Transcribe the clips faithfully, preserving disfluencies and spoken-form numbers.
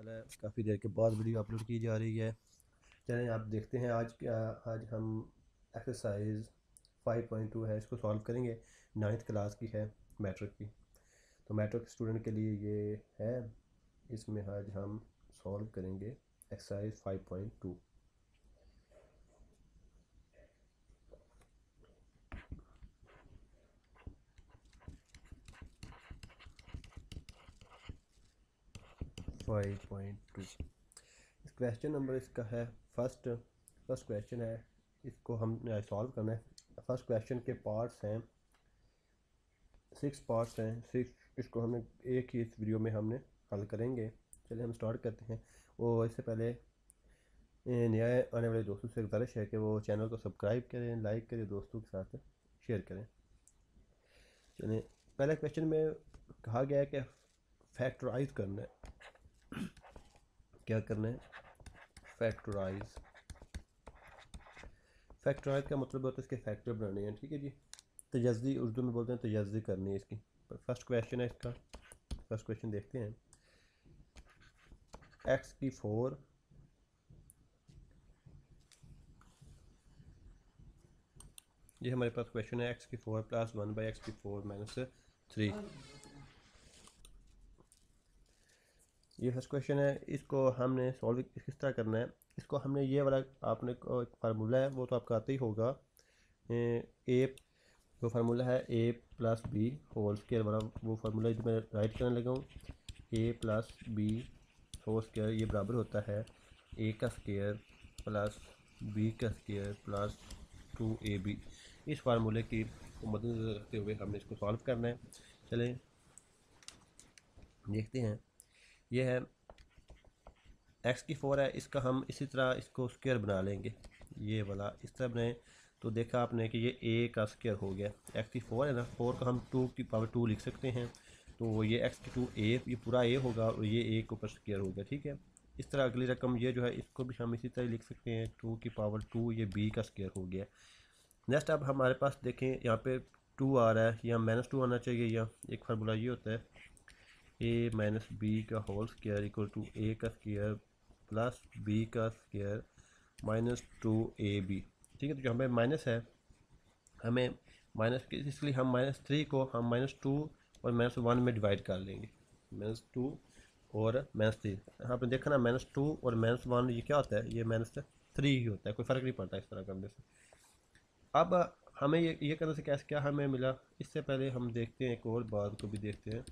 काफ़ी देर के बाद वीडियो अपलोड की जा रही है। चलें आप देखते हैं आज क्या। आज हम एक्सरसाइज फाइव पॉइंट टू है, इसको सॉल्व करेंगे। नाइन्थ क्लास की है, मैट्रिक की। तो मैट्रिक स्टूडेंट के लिए ये है। इसमें आज हम सॉल्व करेंगे exercise five point two. Five point two इस क्वेश्चन नंबर इसका है फर्स्ट फर्स्ट क्वेश्चन है। इसको हम सॉल्व करना है। फर्स्ट क्वेश्चन के पार्ट्स हैं, सिक्स पार्ट्स हैं। सिक्स इसको हमने एक ही इस वीडियो में हमने हल करेंगे। चलिए हम स्टार्ट करते हैं। और इससे पहले नया आने वाले दोस्तों से गुजारिश है कि वो चैनल को सब्सक्राइब करें, लाइक करें, दोस्तों के साथ शेयर करें। चलिए पहले क्वेश्चन में कहा गया है कि फैक्टराइज करना है। क्या करना है? फैक्टराइज। फैक्टराइज का मतलब होता है इसके फैक्टर बनाने हैं। ठीक है जी, तजज़ी उर्दू में बोलते हैं, तजज़ी करनी है इसकी। फर्स्ट क्वेश्चन है इसका। फर्स्ट क्वेश्चन देखते हैं। एक्स की फोर ये हमारे पास क्वेश्चन है। एक्स की four plus one by x की फोर माइनस थ्री, ये फर्स्ट क्वेश्चन है। इसको हमने सॉल्व किस तरह करना है? इसको हमने ये वाला आपने एक फार्मूला है वो तो आपका आता ही होगा। ए वो फार्मूला है a plus b whole square वाला। वो फार्मूला जो मैं राइट करने लगा हूँ, a plus b whole square ये बराबर होता है ए का स्क्वायर प्लस बी का square plus two a b. इस फार्मूले की मद्देनजर रखते हुए हमने इसको सॉल्व करना है। चलें देखते हैं। ये है एक्स की फोर है, इसका हम इसी तरह इसको स्क्वायर बना लेंगे। ये वाला इस तरह बनाए तो देखा आपने कि ये ए का स्क्वायर हो गया। एक्स की फोर है ना, फोर का हम टू की पावर टू लिख सकते हैं। तो ये एक्स की टू ए, ये पूरा ए होगा और ये ए के ऊपर स्क्वायर होगा। ठीक है, इस तरह अगली रकम ये जो है इसको भी हम इसी तरह लिख सकते हैं। टू की पावर टू, ये बी का स्क्वायर हो गया। नेक्स्ट अब हमारे पास देखें यहाँ पे टू आ रहा है, या माइनस टू आना चाहिए। या एक फार्मूला ये होता है ए माइनस बी का whole square equal to a का स्क्वायर प्लस बी का square minus two a b. ठीक है, तो जो हमें माइनस है, हमें माइनस इसलिए हम माइनस थ्री को हम माइनस टू और माइनस वन में डिवाइड कर लेंगे। माइनस टू और माइनस थ्री, यहाँ पर देखा ना, माइनस टू और माइनस वन ये क्या होता है? ये माइनस थ्री ही होता है, कोई फ़र्क नहीं पड़ता इस तरह करने से। अब हमें ये ये करने से कैसे क्या हमें मिला? इससे पहले हम देखते हैं एक और बात को भी देखते हैं।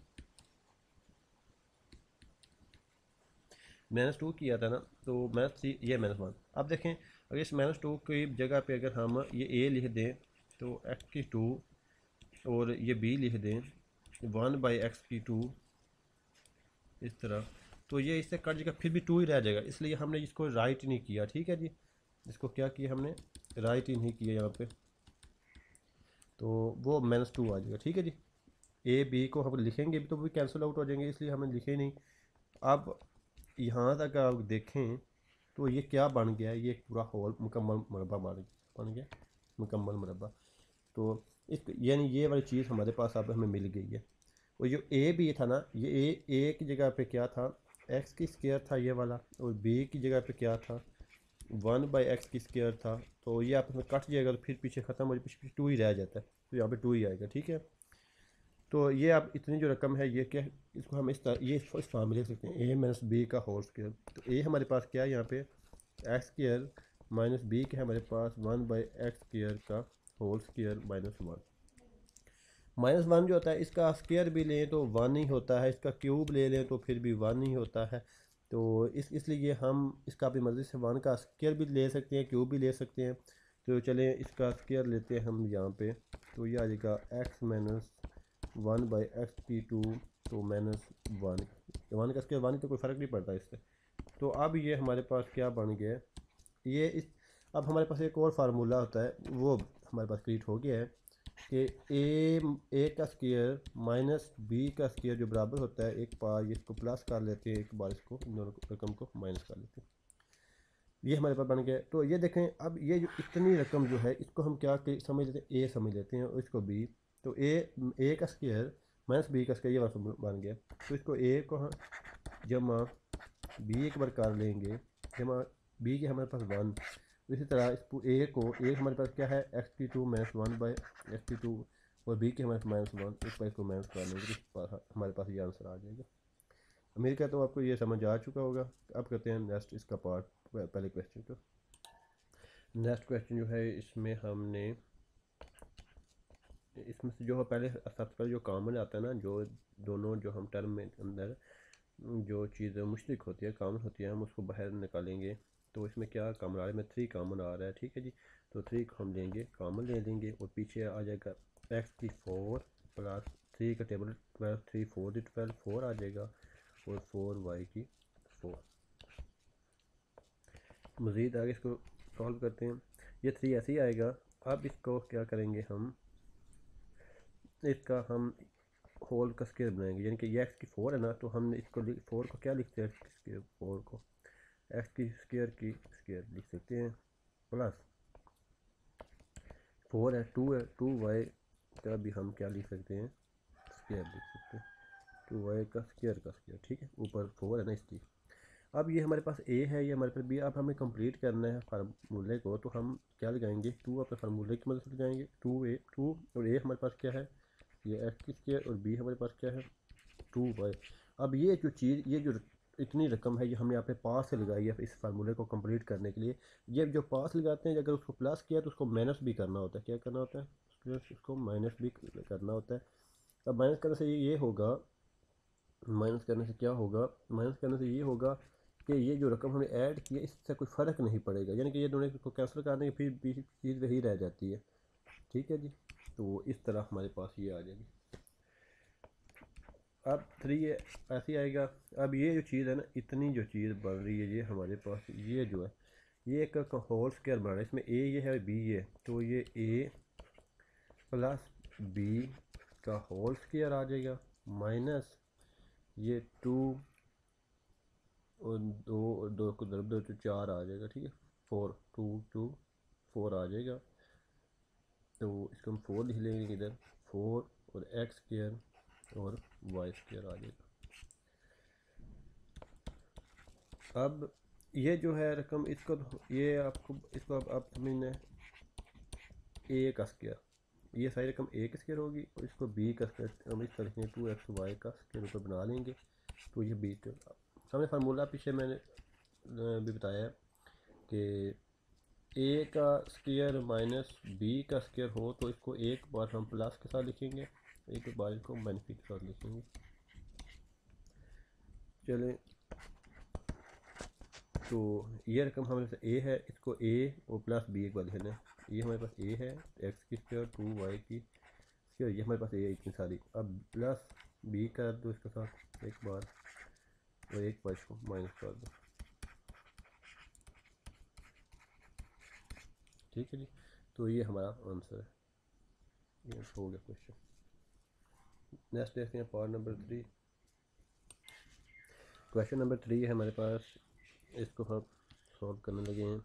माइनस टू किया था ना, तो माइनस थ्री, ये माइनस वन। अब देखें अगर इस माइनस टू की जगह पे अगर हम ये ए लिख दें तो एक्स की टू, और ये बी लिख दें वन बाई एक्स की टू इस तरह, तो ये इससे कट जाएगा, फिर भी टू ही रह जाएगा। इसलिए हमने इसको राइट नहीं किया। ठीक है जी, इसको क्या किया हमने? राइट ही नहीं किया यहाँ पे, तो वो माइनस टू आ जाएगा। ठीक है जी, ए बी को हम लिखेंगे भी तो भी कैंसिल आउट हो जाएंगे, इसलिए हमें लिखे नहीं। अब यहाँ तक आप देखें तो ये क्या बन गया? ये पूरा होल मुकम्मल मुरब्बा बन बन गया, मुकम्मल मुरब्बा। तो इस यानी ये वाली चीज़ हमारे पास अब हमें मिल गई है। और जो ए बी था ना, ये ए ए की जगह पे क्या था? एक्स की स्क्वायर था ये वाला, और बी की जगह पे क्या था? वन बाई एक्स की स्क्वायर था। तो ये आपस में कट जाएगा तो फिर पीछे ख़त्म हो जाए, पीछे पीछे टू ही रह जाता है, तो यहाँ पे टू ही आएगा। ठीक है, तो ये आप इतनी जो रकम है ये क्या, इसको हम इस तरह ये इस फॉर्म में लिख सकते हैं, ए माइनस बी का होल स्क्वायर। तो ए हमारे पास क्या है यहाँ पे? एक्स स्क्वायर माइनस बी के हमारे पास वन बाई एक्स स्क्वायर का whole square minus one. Minus one जो होता है इसका स्क्वायर भी लें तो वन ही होता है, इसका क्यूब ले लें तो फिर भी वन ही होता है। तो इस इसलिए हम इसका अपनी मर्ज़ी से वन का स्क्वायर भी ले सकते हैं, क्यूब भी ले सकते हैं। तो चलें इसका स्क्वायर लेते हैं हम यहाँ पे, तो ये आ जाएगा x minus one by x की टू, तो माइनस वन। वन का स्क्वायर वन, तो कोई फ़र्क नहीं पड़ता इससे। तो अब ये हमारे पास क्या बन गया? ये इस अब हमारे पास एक और फार्मूला होता है, वो हमारे पास क्रिएट हो गया है कि ए ए का स्क्वायर माइनस बी का स्क्वायर जो बराबर होता है, एक बार इसको प्लस कर लेते हैं, एक बार इसको इन दोनों रकम को माइनस कर लेते हैं। ये हमारे पास बन गया। तो ये देखें, अब ये जो इतनी रकम जो है इसको हम क्या समझ लेते हैं? ए समझ लेते हैं, और इसको बी। तो ए ए का स्क्वायर माइनस बी का स्क्वायर ये वाला बन गया। तो इसको ए को जमा बी एक बार कर लेंगे, हम बी के हमारे पास वन, इसी तरह इस ए को ए हमारे पास क्या है एक्स की two minus one by x की टू, और बी के हमारे पास माइनस वन, इस पर इसको माइनस कर लेंगे तो हमारे पास ये आंसर आ जाएगा। उम्मीद करता हूँ आपको ये समझ आ चुका होगा। अब करते हैं नेक्स्ट इसका पार्ट, पहले क्वेश्चन को। नेक्स्ट क्वेश्चन जो है इसमें हमने इसमें से जो पहले सबसे पहले जो कॉमन आता है ना, जो दोनों जो हम टर्म में अंदर जो चीज़ मुश्तरक होती है कॉमन होती है हम उसको बाहर निकालेंगे। तो इसमें क्या कॉमन आ रहा है, में थ्री कॉमन आ रहा है, ठीक है जी। तो थ्री को हम लेंगे कॉमन ले लेंगे और पीछे आ जाएगा एक्स की फोर प्लस थ्री का टेबल ट्वेल्व, थ्री फोर दी ट्वेल्व, फोर आ जाएगा और फोर वाई की फोर। मज़ीद आगे इसको सॉल्व करते हैं, ये थ्री ऐसे ही आएगा। अब इसको क्या करेंगे हम, इसका हम होल का स्क्वायर बनाएंगे, यानी कि ये एक्स की फोर है ना, तो हमने इसको फोर को क्या लिखते हैं, एक्स की स्क्वायर फोर को एक्स की स्क्वायर की स्क्वायर लिख सकते हैं, प्लस फोर है टू है टू वाई का भी हम क्या लिख सकते हैं, स्क्वायर लिख सकते हैं, टू वाई का स्क्वायर का स्क्वायर, ठीक है। ऊपर फोर है ना इसलिए। अब ये हमारे पास ए है, ये हमारे पास बी। अब हमें कंप्लीट करना है फार्मूले को, तो हम क्या लगाएंगे, टू अपने फार्मूले की मदद से लगाएंगे, टू ए टू और ए हमारे पास क्या है ये एक्स की स्क्वायर और बी हमारे पास क्या है टू वाई। अब ये जो चीज़ ये जो इतनी रकम है ये हमने यहाँ पे पास से लगाई है इस फार्मूले को कंप्लीट करने के लिए। ये जो पास लगाते हैं अगर उसको प्लस किया तो उसको माइनस भी करना होता है, क्या करना होता है उसको माइनस भी करना होता है। अब माइनस करने से ये होगा, माइनस करने से क्या होगा, माइनस करने से ये होगा कि ये जो रकम हमने ऐड की है इससे कोई फ़र्क नहीं पड़ेगा, यानी कि ये दोनों को कैंसिल कर देंगे फिर भी चीज़ वही रह जाती है, ठीक है जी। तो इस तरह हमारे पास ये आ जाएगी। अब थ्री ऐसे आएगा। अब ये जो चीज़ है ना, इतनी जो चीज़ बन रही है ये हमारे पास ये जो है ये एक होल स्क्वायर बन रहा है, इसमें ए ये है बी ये, तो ये ए प्लस बी का होल स्क्वायर आ जाएगा माइनस ये टू और दो और दो को दरब दो तो चार आ जाएगा, ठीक है। फोर टू टू फोर आ जाएगा, तो इसको हम फोर लिख लेंगे इधर, फोर और एक्स स्क्वायर और वाई स्क्वायर आ जाएगा। अब ये जो है रकम इसको ये आपको इसको अब आप समझना है ए का स्क्वायर, ये सारी रकम ए का स्क्वायर होगी और इसको बी का स्क्वायर हम इस तरह से टू एक्स वाई का स्क्वायर ऊपर बना लेंगे, तो ये बी तो हमने फार्मूला पीछे मैंने भी बताया कि ए का स्क्वायर माइनस बी का स्क्वायर हो तो इसको एक बार हम प्लस के साथ लिखेंगे, एक बार इसको माइनस के साथ लिखेंगे। चलें, तो ये रकम हमारे पास ए है, इसको ए और प्लस बी एक बार लिखना है। ये हमारे पास ए है एक्स की स्क्वायर टू वाई की स्क्वायर, ये हमारे पास ए इतनी सारी। अब प्लस बी कर दो इसके साथ एक बार और एक बार इसको माइनस कर दो, ठीक है जी। तो ये हमारा आंसर है, ये हो गया क्वेश्चन। नेक्स्ट देखते हैं part number three. Question number three है हमारे पास, इसको हम सॉल्व करने लगे हैं।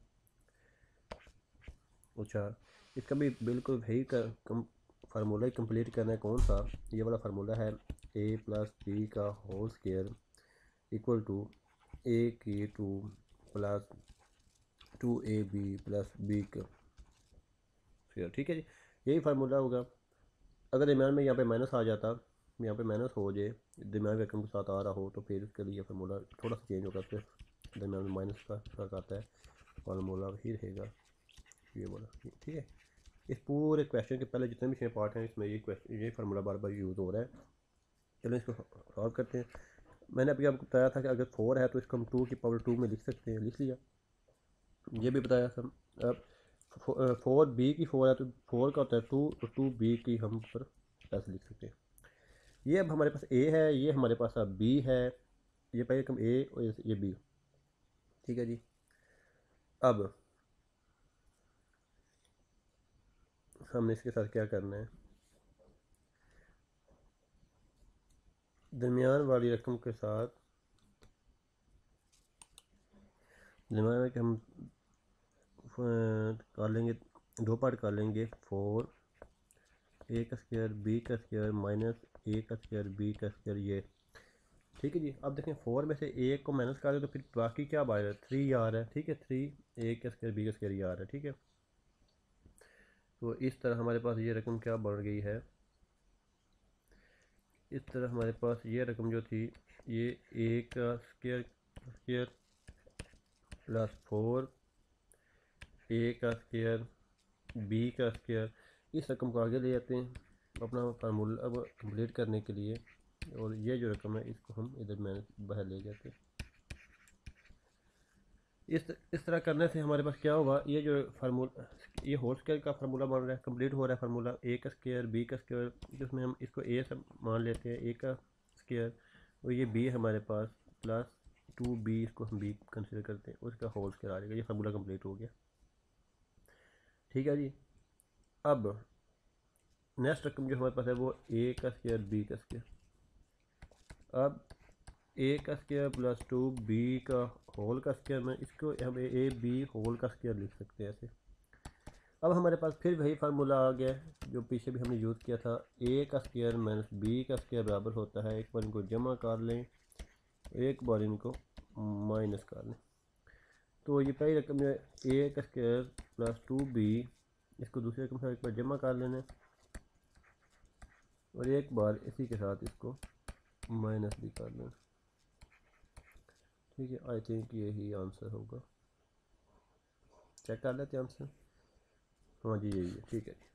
अच्छा, इसका भी बिल्कुल वही कम फार्मूला ही कंप्लीट करना है, कौन सा, ये वाला फार्मूला है ए प्लस बी का whole square equal to a की two plus two a b plus b का स्क्वायर, ठीक है जी। यही फार्मूला होगा। अगर दरम्यान में यहाँ पे माइनस आ जाता, यहाँ पे माइनस हो जाए दरम्यान रकम के साथ आ रहा हो तो फिर उसके लिए फार्मूला थोड़ा सा चेंज होगा, फिर दरम्यान में माइनस का फर्क आता है, फार्मूला ही रहेगा ये बोला, ठीक है। इस पूरे क्वेश्चन के पहले जितने भी छः पार्ट हैं इसमें ये क्वेश्चन ये फार्मूला बार बार यूज़ हो रहा है। चलो इसको सॉल्व करते हैं। मैंने अभी आपको बताया था कि अगर फोर है तो इसको हम टू की पावर टू में लिख सकते हैं, लिख लिया। ये भी बताया था। अब फोर बी की फोर है तो फोर का होता है टू, और टू बी की हम पर ऐसे लिख सकते हैं। ये अब हमारे पास ए है, ये हमारे पास अब बी है, ये पहले रकम ए और ये बी, ठीक है जी। अब हमने इसके साथ क्या करना है, दरमियान वाली रकम के साथ दरमियान में हम कर लेंगे, दो पार्ट कर लेंगे, फोर ए का स्क्वायर बी का स्क्वायर माइनस ए का स्क्वायर बी का स्क्वायर, ये ठीक है जी। अब देखें फोर में से एक को माइनस कर दें तो फिर बाकी क्या बाहर है, थ्री आ रहा है। ठीक है, थ्री ए का स्क्वायर बी का स्क्वायर ये आ रहा है। ठीक है, तो इस तरह हमारे पास ये रकम क्या बढ़ गई है, इस तरह हमारे पास ये रकम जो थी ये ए का square square plus four a का स्क्वायर बी का स्क्वायर, इस रकम को आगे ले जाते हैं अपना फार्मूला अब कंप्लीट करने के लिए, और ये जो रकम है इसको हम इधर में बाहर ले जाते हैं। इस इस तरह करने से हमारे पास क्या होगा, ये जो फार्मूला ये होल स्क्वायर का फार्मूला बन रहा है, कंप्लीट हो रहा है फार्मूला ए का स्क्वायर बी का स्क्वायर, जिसमें हम इसको ए से मान लेते हैं ए का स्क्वायर, और ये बी हमारे पास प्लस टू बी, इसको हम बी कंसिडर करते हैं, उसका होल स्क्वायर आ जाएगा। ये फार्मूला कंप्लीट हो गया। ठीक है जी। अब नेक्स्ट रकम जो हमारे पास है वो ए का स्क्वायर बी का स्क्वायर। अब ए का स्क्वायर प्लस टू बी का होल का स्क्वायर में इसको हम ए बी होल का स्क्वायर लिख सकते हैं ऐसे। अब हमारे पास फिर वही फार्मूला आ गया जो पीछे भी हमने यूज़ किया था, ए का स्क्वायर माइनस बी का स्क्वायर बराबर होता है, एक बार इनको जमा कर लें, एक बार इनको माइनस कर लें, तो ये पहली रकम है ए का स्क्वायर प्लस टू बी, इसको दूसरी रकम से एक बार जमा कर लेना और एक बार इसी के साथ इसको माइनस भी कर लेना। ठीक है, आई थिंक यही आंसर होगा, चेक कर लेते हैं आंसर। हाँ जी यही है। ठीक है जी।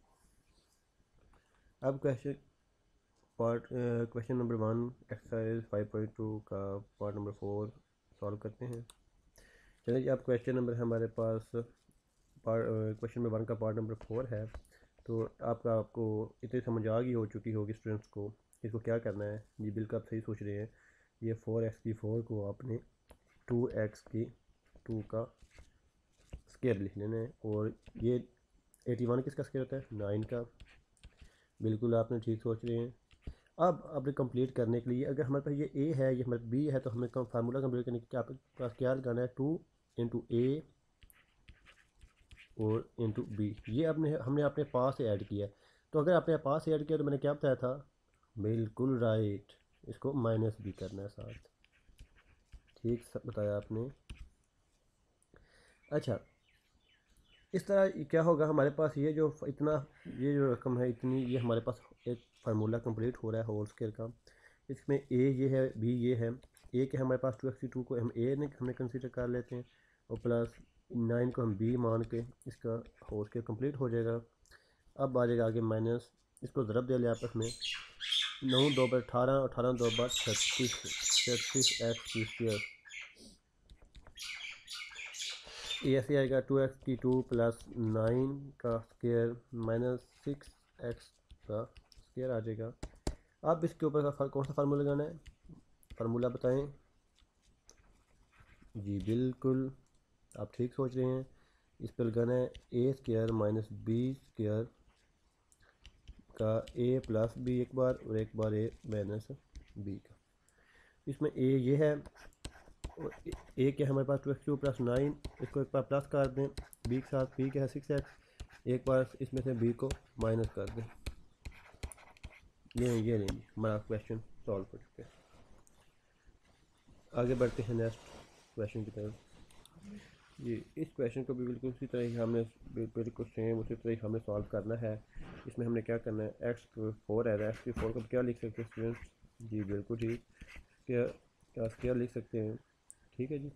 अब question part question number one exercise five point two का पार्ट नंबर फोर सॉल्व करते हैं। चलिए जी, अब क्वेश्चन नंबर हमारे पास पार्ट क्वेश्चन नंबर वन का पार्ट नंबर फोर है, तो आपका आपको इतनी समझ आ गई हो चुकी होगी स्टूडेंट्स को, इसको क्या करना है जी। बिल्कुल आप सही सोच रहे हैं, ये फोर एक्स की फोर को आपने टू एक्स की टू का स्क्वायर लिख लेना है, और ये एटी वन किसका स्क्वायर होता है, नाइन का। बिल्कुल आपने ठीक सोच रहे हैं। अब आपने कंप्लीट करने के लिए अगर हमारे पास ये ए है ये हमारे बी है, तो हमें फार्मूला कंप्लीट करने के लिए आपके पास क्या लगाना है, टू इंटू ए और इंटू बी, ये आपने हमने अपने पास से ऐड किया है। तो अगर आपने पास से ऐड किया तो मैंने क्या बताया था, बिल्कुल राइट, इसको माइनस भी करना है साथ, ठीक सब बताया आपने। अच्छा, इस तरह क्या होगा हमारे पास, ये जो इतना ये जो रकम है इतनी, ये हमारे पास एक फार्मूला कंप्लीट हो रहा है होल स्क्वायर का। इसमें ए ये है बी ये है, ए के हमारे पास टू एक्स टू को हम ए ने हमें कंसीडर कर लेते हैं, और प्लस नाइन को हम बी मान के इसका होल स्क्वायर कंप्लीट हो जाएगा। अब आ जाएगा आगे माइनस, इसको ज़रब दे लिया आपस में, नौ दो बार अठारह, अठारह दो बार छत्तीस, छत्तीस एक्स की स्क्वायर, ये ऐसे आएगा टू एक्स की टू प्लस नाइन का स्क्वायर माइनस सिक्स एक्स का स्क्वायर आ जाएगा। अब इसके ऊपर का कौन सा फार्मूला लगाना है, फार्मूला बताएं जी। बिल्कुल आप ठीक सोच रहे हैं, इस पर लगाना है a square minus b square का ए प्लस बी एक बार और एक बार ए माइनस बी का। इसमें ए ये है और ए के हमारे पास two x two plus nine, इसको एक बार प्लस कर दें, बी के साथ बी के है सिक्स एक्स, एक बार इसमें से बी को माइनस कर दें। ये ये लेंगे, हमारा क्वेश्चन सॉल्व हो चुका है। आगे बढ़ते हैं नेक्स्ट क्वेश्चन की तरफ। ये इस क्वेश्चन को भी बिल्कुल उसी तरह ही हमने बिल्कुल सेम उसी तरह ही हमें सॉल्व करना है। इसमें हमने क्या करना है, एक्स फोर है, एक्स की फोर को क्या लिख सकते हैं स्टूडेंट्स जी, बिल्कुल ठीक, क्या क्या स्क्वायर लिख सकते हैं। ठीक है जी,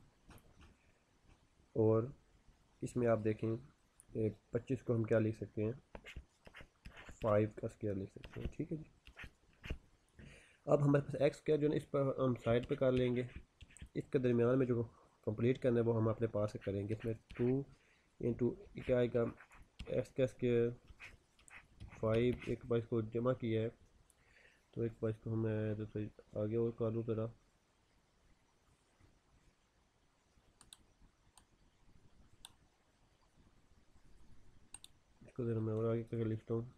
और इसमें आप देखें पच्चीस को हम क्या लिख सकते हैं, फाइव का स्क्वायर लिख सकते हैं। ठीक है जी। अब हमारे पास एक्स स्क्वायर जो है इस पर हम साइड पे कर लेंगे, इसके दरमियान में जो कंप्लीट करना है वो हम अपने पास से करेंगे। इसमें टू इंटू क्या आएगा, एक्स का स्क्वायर फाइव, एक बार इसको जमा किया है तो एक बार इसको हम तो आगे और कर लूँ ज़रा, इसको ज़रा मैं और आगे करके लिखता हूँ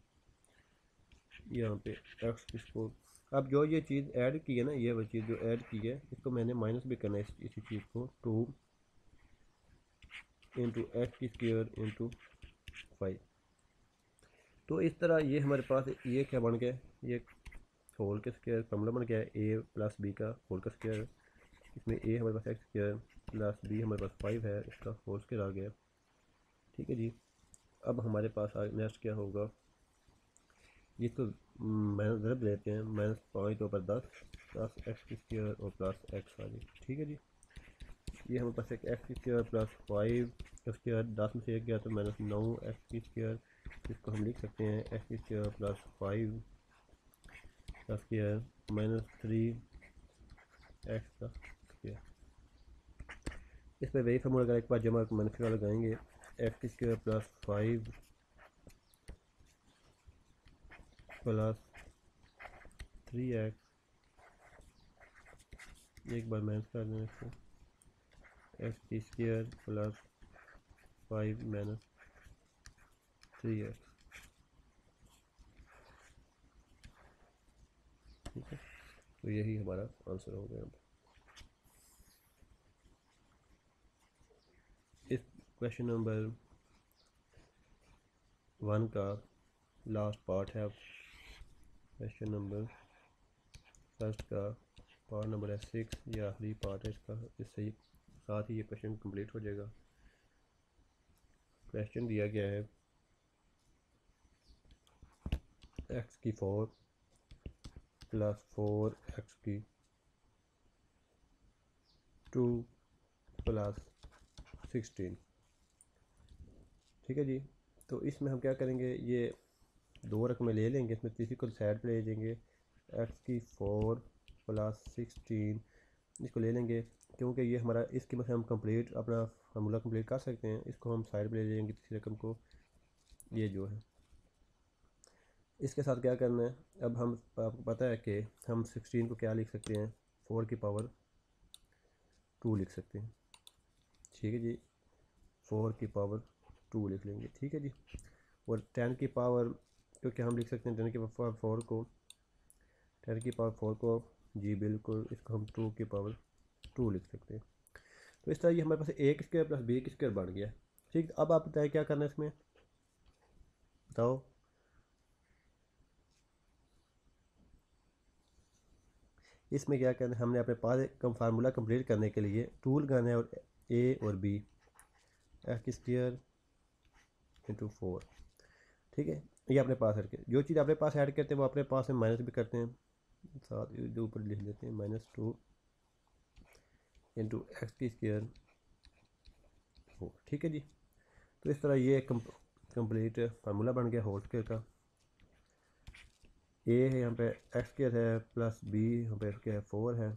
यहाँ पे एक्स इसको। अब जो ये चीज़ ऐड की है ना, ये वो चीज़ जो ऐड की है इसको मैंने माइनस भी करना है, इस, इसी चीज़ को टू इंटू एक्स की स्क्वायर इंटू फाइव। तो इस तरह ये हमारे पास ये क्या बन गया, ये होल के स्क्वायर फॉर्मूला बन गया है ए प्लस बी का होल का स्क्वायर। इसमें ए हमारे पास एक्स स्क्वायर प्लस बी हमारे पास फाइव है, इसका होल स्क्वायर आ गया। ठीक है जी, अब हमारे पास नेक्स्ट क्या होगा, ये तो माइनस ज़रब लेते हैं, माइनस पाँच दो पर दस, प्लस एक्स की स्क्वायर और प्लस एक्स आ गई। ठीक है जी, ये हमारे पास एक एक्स की स्क्वायर प्लस फाइव का स्क्वायर, दस में से एक गया तो माइनस नौ एक्स की स्क्वायर, इसको हम लिख सकते हैं एक्स की स्क्वायर प्लस फाइव का स्क्वायर माइनस थ्री एक्स का स्क्वायर। इस पर वही फॉर्मूला अगर एक बार जमा मनफी का लगाएंगे, एक्स की square plus five plus three x, एक बार माइनस कर दें इसको, एक्स की square plus five minus three x. ठीक है, तो यही हमारा आंसर हो गया। इस क्वेश्चन नंबर वन का लास्ट पार्ट है, क्वेश्चन नंबर फर्स्ट का पार्ट नंबर है सिक्स, ये आखिरी पार्ट है इसका, इससे ही साथ ही ये क्वेश्चन कंप्लीट हो जाएगा। क्वेश्चन दिया गया है एक्स की फोर प्लस फोर एक्स की टू प्लस सिक्सटीन। ठीक है जी, तो इसमें हम क्या करेंगे, ये दो रकमें ले लेंगे, इसमें तीसरी को साइड पे ले जाएंगे, एक्स की फोर प्लस सिक्सटीन इसको ले लेंगे, क्योंकि ये हमारा इस कीमत से हम कंप्लीट अपना फार्मूला कंप्लीट कर सकते हैं। इसको हम साइड पे ले जाएंगे तीसरी रकम को, ये जो है इसके साथ क्या करना है, अब हम आपको पता है कि हम सिक्सटीन को क्या लिख सकते हैं, फोर की पावर टू लिख सकते हैं। ठीक है जी, फोर की पावर टू लिख लेंगे। ठीक है जी, और टेन की पावर, क्योंकि हम लिख सकते हैं टेन की पावर फोर को, टेन की पावर फोर को जी बिल्कुल, इसको हम टू की पावर टू लिख सकते हैं। तो इस तरह ये हमारे पास एक स्क्वायर प्लस बी स्क्वायर बन गया। ठीक, अब आप बताएं क्या करना है इसमें, बताओ। इसमें क्या करना है, हमने अपने पास कम फार्मूला कंप्लीट करने के लिए टू लगाना है, और ए और b x square into four. ठीक है, ये अपने पास करके जो चीज़ अपने पास ऐड करते हैं वो अपने पास में माइनस भी करते हैं, साथ जो ऊपर लिख देते हैं माइनस टू इंटू एक्स की स्क्वायर फोर। ठीक है जी, तो इस तरह ये कंप्लीट फार्मूला बन गया होल स्क्वायर का। ए है यहाँ पे एक्स स्क्वायर है प्लस बी यहाँ पे क्या है फोर है।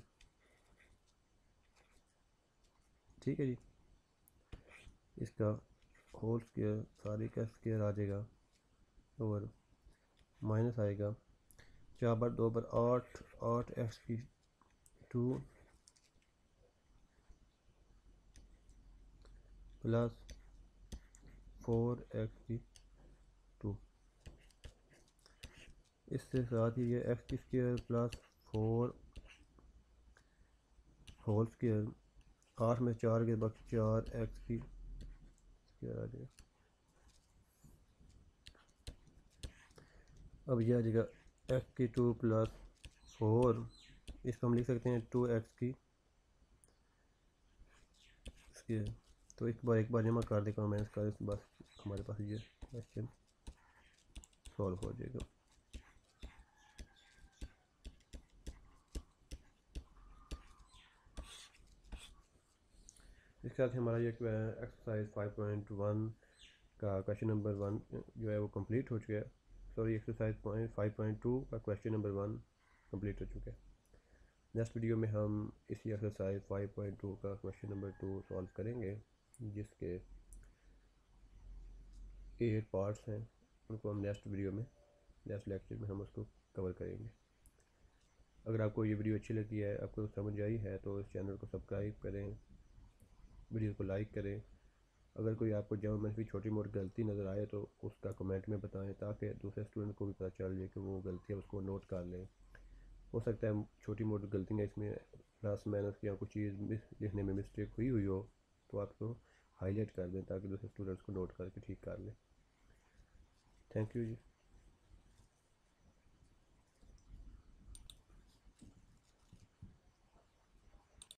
ठीक है जी, इसका होल स्क्वायर सारी का स्क्वायर आ जाएगा और माइनस आएगा, चार बार दो बार आठ, आठ एक्स की टू प्लस फोर एक्स की टू, इससे साथ ही ये एक्स की square plus four whole square, आठ में चार के बाद चार एक्स की स्क्वायर आ जाएगा। अब यह आ जाएगा एक्स की टू प्लस फोर, इसको हम लिख सकते हैं टू एक्स की स्क्वायर। तो एक बार एक बार जमा कर देगा मैं इसका, बस हमारे पास ये क्वेश्चन सॉल्व हो जाएगा। इसके साथ हमारा ये एक्सरसाइज फाइव पॉइंट वन का क्वेश्चन नंबर वन जो है वो कंप्लीट हो चुका है। Sorry, exercise five point two का क्वेश्चन नंबर वन कंप्लीट हो चुका है। नेक्स्ट वीडियो में हम इसी एक्सरसाइज फाइव पॉइंट टू का क्वेश्चन नंबर टू सॉल्व करेंगे, जिसके एट पार्ट्स हैं, उनको हम नेक्स्ट वीडियो में नेक्स्ट लेक्चर में हम उसको कवर करेंगे। अगर आपको ये वीडियो अच्छी लगी है, आपको समझ आई है, तो इस चैनल को सब्सक्राइब करें, वीडियो को लाइक करें। अगर कोई आपको ज्योमेट्री में छोटी मोटी गलती नज़र आए तो उसका कमेंट में बताएं, ताकि दूसरे स्टूडेंट को भी पता चल जाए कि वो गलती है, उसको नोट कर लें। हो सकता है छोटी मोटी गलतियाँ इसमें प्लस माइनस या कुछ चीज़ लिखने में मिस्टेक हुई हुई हो, तो आपको हाईलाइट कर दें ताकि दूसरे स्टूडेंट्स को नोट करके ठीक कर लें। Thank you ji.